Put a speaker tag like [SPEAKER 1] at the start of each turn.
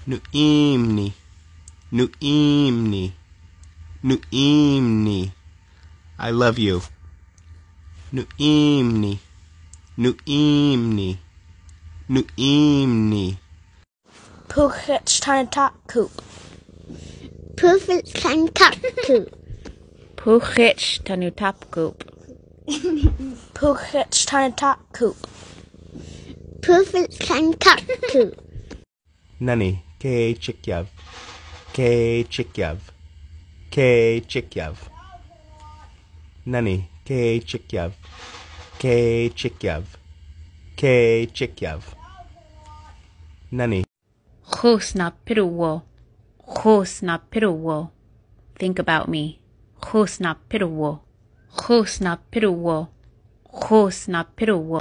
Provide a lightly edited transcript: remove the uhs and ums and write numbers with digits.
[SPEAKER 1] Nuimni, nuimni, nuimni. I love you. Nuimni, nuimni, nuimni.
[SPEAKER 2] Puchich tan top coop.
[SPEAKER 3] Puchich tan top coop.
[SPEAKER 4] Puchich tanu top coop.
[SPEAKER 2] Puchich tan top coop.
[SPEAKER 3] Puchich tan top coop.
[SPEAKER 1] Nani, ke chikyav, ke chikyav, ke chikyav. Nani, ke chikyav, ke chikyav, ke chikyav. Nani.
[SPEAKER 4] Chus na piruwo. Chus na piruwo. Think about me. Chus na piruwo. Chus na piruwo. Chus na piruwo.